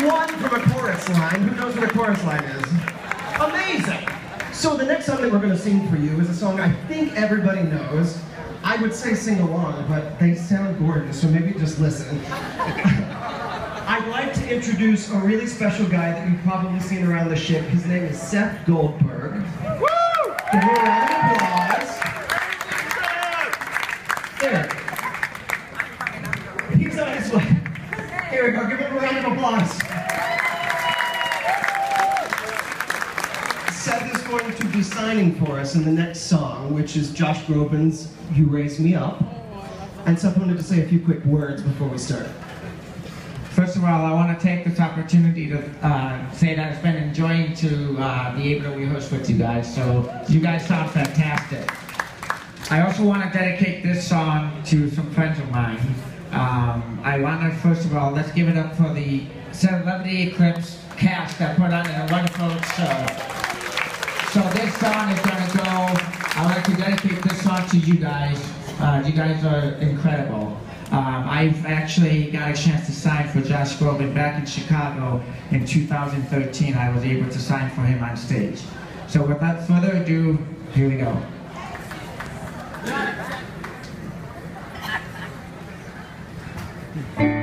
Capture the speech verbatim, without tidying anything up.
one from a chorus line. Who knows what a chorus line is? Amazing! So the next song that we're going to sing for you is a song I think everybody knows. I would say sing along, but they sound gorgeous, so maybe just listen. I'd like to introduce a really special guy that you've probably seen around the ship. His name is Seth Goldberg. Woo! Give him a round of applause. There. He's on his way. Here we go, give him a round of applause. Seth is going to be signing for us in the next song, which is Josh Groban's You Raise Me Up. And Seth wanted to say a few quick words before we start. First of all, I want to take this opportunity to uh, say that it's been enjoying to uh, be able to rehearse with you guys, so you guys sound fantastic. I also want to dedicate this song to some friends of mine. Um, I want to, first of all, let's give it up for the Celebrity Eclipse cast that put on a wonderful show. So this song is going to go, I would like to dedicate this song to you guys. Uh, you guys are incredible. Um, I've actually got a chance to sign for Josh Groban back in Chicago in two thousand thirteen. I was able to sign for him on stage. So without further ado, here we go. Thank you.